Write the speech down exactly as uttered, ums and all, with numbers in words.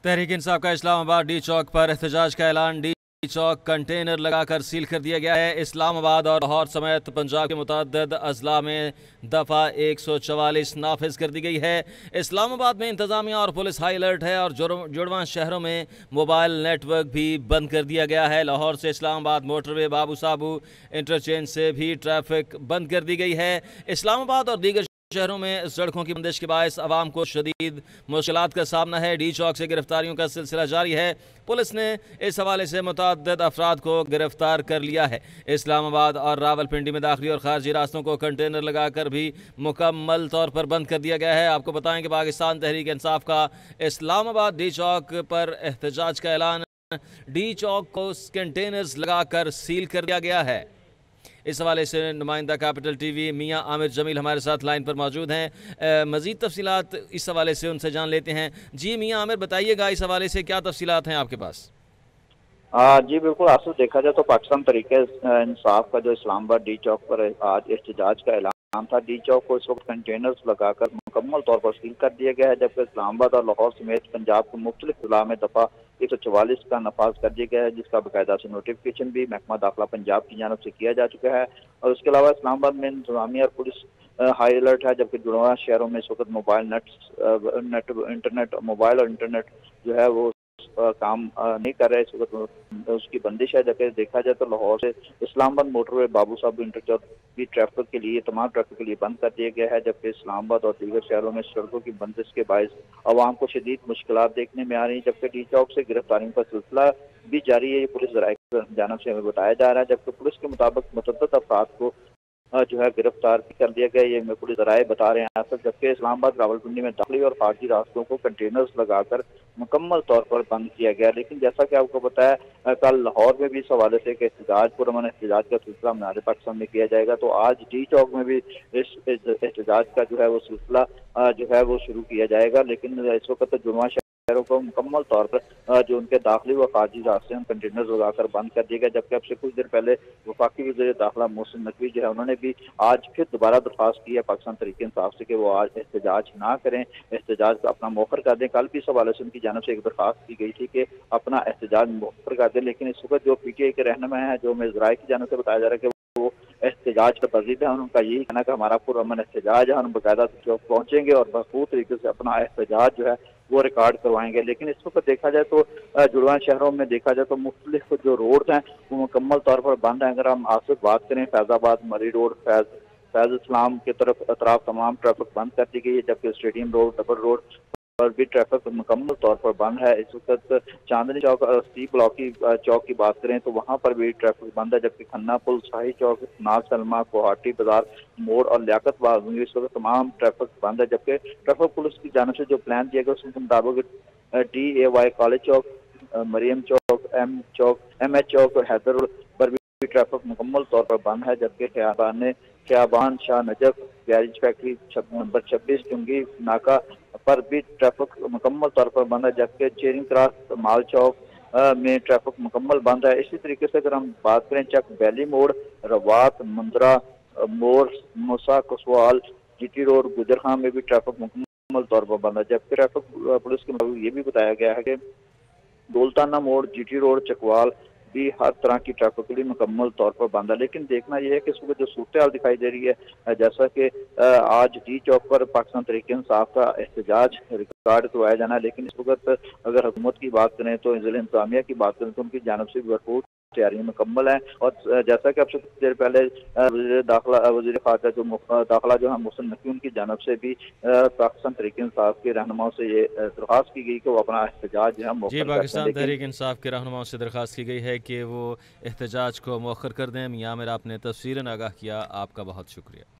तहरीक इंसाफ का इस्लामाबाद डी चौक पर एहतजाज का ऐलान। डी चौक कंटेनर लगाकर सील कर दिया गया है। इस्लामाबाद और लाहौर समेत पंजाब के मुतअद्दिद अजला में दफ़ा एक सौ चवालीस नाफिज कर दी गई है। इस्लामाबाद में इंतजामिया और पुलिस हाई अलर्ट है और जुड़वां शहरों में मोबाइल नेटवर्क भी बंद कर दिया गया है। लाहौर से इस्लामाबाद मोटरवे बाबू साबू इंटरचेंज से भी ट्रैफिक बंद कर दी गई है। इस्लामाबाद और दीगर शहरों में सड़कों की बंदिश के बायस आवाम को शदीद मुश्किलात का सामना है। डी चौक से गिरफ्तारियों का सिलसिला जारी है। पुलिस ने इस हवाले से मुतअद्दिद अफराद को गिरफ्तार कर लिया है। इस्लामाबाद और रावलपिंडी में दाखिली और खारजी रास्तों को कंटेनर लगाकर भी मुकम्मल तौर पर बंद कर दिया गया है। आपको बताएं कि पाकिस्तान तहरीक इंसाफ का इस्लामाबाद डी चौक पर एहतजाज का ऐलान। डी चौक को कंटेनर्स लगाकर सील कर दिया गया है। इस हवाले से नुमाइंदा कैपिटल टीवी मियां आमिर जमील हमारे साथ लाइन पर मौजूद हैं। मज़ीद तफसीलात इस हवाले से उनसे जान लेते हैं। जी मियां आमिर, बताइएगा इस हवाले से क्या तफसीलात हैं आपके पास? आ, जी बिल्कुल आसिफ, देखा जाए तो पाकिस्तान तरीके इंसाफ का जो इस्लामाबाद डी चौक पर आज एहतजाज का ऐलान था। डी चौक को इस वक्त कंटेनर्स लगाकर मुकम्मल तौर पर सील कर दिया गया है, जबकि इस्लामाबाद और लाहौर समेत पंजाब के मुख्तलिफ जिला में दफ़ा एक सौ चवालीस का नफाज कर दिया गया है, जिसका बाकायदा से नोटिफिकेशन भी महकमा दाखिला पंजाब की जानब से किया जा चुका है। और उसके अलावा इस्लामाबाद में इंतजामिया और पुलिस हाई अलर्ट है, जबकि जुड़वा शहरों में इस वक्त mobile net net internet mobile और इंटरनेट जो है वो काम नहीं कर रहे इस वक्त, उसकी बंदिश है। जबकि देखा जाए तो लाहौर से इस्लामाबाद मोटरवे बाबू साहब इंटरचेंज भी ट्रैफिक के लिए तमाम ट्रैफिक के लिए बंद कर दिया गया है, जबकि इस्लामाबाद और दीगर शहरों में सड़कों की बंदिश के बायस आवाम को शदीद मुश्किलात देखने में आ रही है। जबकि डी चौक से गिरफ्तारियों का सिलसिला भी जारी है, ये पुलिस ज़राए की जानब से हमें बताया जा रहा है। जबकि पुलिस के मुताबिक मुतअद्दिद अफराद को जो है गिरफ्तार भी कर दिया गया, ये हमें पुलिस ज़राए बता रहे हैं। जबकि इस्लामाबाद रावलपिंडी में दाखिली और खारजी रास्तों को कंटेनर्स लगाकर मुकम्मल तौर पर बंद किया गया। लेकिन जैसा कि आपको बताया, कल लाहौर में भी इस हवाले से कि एहतजाज पुरअमन एहतजाज का सिलसिला मीनार पाकिस्तान में किया जाएगा, तो आज डी चौक में भी इस एहतजाज का जो है वो सिलसिला जो है वो शुरू किया जाएगा। लेकिन इस वक्त जुड़वा शहरों को मुकम्मल तौर पर जो उनके दाखिली व खारजी रास्ते हैं कंटेनर लगाकर बंद कर दिए गए। जबकि अब से कुछ देर पहले वफाकी वज़ीर दाखिला मोहसिन नकवी जो है उन्होंने भी आज फिर दोबारा दरख्वास्त की है पाकिस्तान तरीके इंसाफ से कि वो आज एहतजाज ना करें, एहतजाज का अपना मौखर कर दें। कल भी इस हवाले से उनकी जानब से एक दरख्वास्त की गई थी कि अपना एहतजाज मौखर कर दें, लेकिन इस वक्त जो पी टी आई के रहनुमा है, जो हमें ज़राए की जानब से बताया जा रहा है कि वो एहतजाज का बजीद है। उनका यही कहना कि हमारा पुरअमन एहतजाज है, हम बाकायदा चौक पहुँचेंगे और भरपूर तरीके से अपना एहतजाज जो है वो रिकॉर्ड करवाएंगे। लेकिन इस वक्त देखा जाए तो जुड़वा शहरों में देखा जाए तो मुख्तलिफ जो रोड हैं वो मुकम्मल तौर पर बंद हैं। अगर हम आसिफ बात करें, फैज़ाबाद मरी रोड फैज फैज इस्लाम की तरफ अतराफ तमाम ट्रैफिक बंद कर दी गई है, जबकि स्टेडियम रोड डबल रोड पर भी ट्रैफिक मुकम्मल तौर पर बंद है। इस वक्त चांदनी चौक सी ब्लॉक की चौक की बात करें तो वहाँ पर भी ट्रैफिक बंद है, जबकि खन्ना पुल, शाही चौक, नाज सलमा, कोहाटी बाजार मोड़ और लियाकत बाग में इस वक्त तमाम ट्रैफिक बंद है। जबकि ट्रैफिक पुलिस की जानब से जो प्लान दिया गया उसके मुताबिक डी ए वाई कॉलेज चौक, मरियम चौक, एम चौक, एम एच चौक और हैदर रोड पर भी ट्रैफिक मुकम्मल तौर पर बंद है। जबकि Khayaban Khayaban Shah Najaf garage factory number छब्बीस चुंगी नाका पर भी ट्रैफिक मुकम्मल तौर पर बंद है, जबकि चेरिंग क्रॉस माल चौक में ट्रैफिक मुकम्मल बंद है। इसी तरीके से अगर हम बात करें चक वैली मोड़, रवात, मुंद्रा मोड़, मूसा कुसवाल, जीटी रोड, गुजर में भी ट्रैफिक मुकम्मल तौर पर बंद है। जबकि ट्रैफिक पुलिस के मुताबिक ये भी बताया गया है कि दौलताना मोड़, जीटी रोड, चकवाल भी हर तरह की ट्रैफिक के लिए मुकम्मल तौर पर बंद है। लेकिन देखना यह है कि इस वक्त जो सूरत हाल दिखाई दे रही है, जैसा कि आज डी चौक पर पाकिस्तान तरीके इंसाफ का एहतजाज रिकॉर्ड करवाया जाना है, लेकिन इस वक्त अगर हुकूमत की बात करें तो ज़िला इंतजामिया की बात करें तो उनकी जानब से भरपूर तैयारियां मुकम्मल है। और जैसा कि अब से कुछ देर पहले वज़ीर दाखिला वज़ीर खारजा जो दाखिला जो है मोहसिन नकवी उनकी जानब से भी पाकिस्तान तहरीक इंसाफ के रहनुमाओं से ये दरख्वास्त की गई कि वो अपना एहतजाज जो है जी पाकिस्तान तहरीक इंसाफ के रहनुमाओं से दरख्वास्त की गई है कि वो एहतजाज को मौखर कर दें। मियां आमिर, आपने तफसीलन आगाह किया, आपका बहुत शुक्रिया।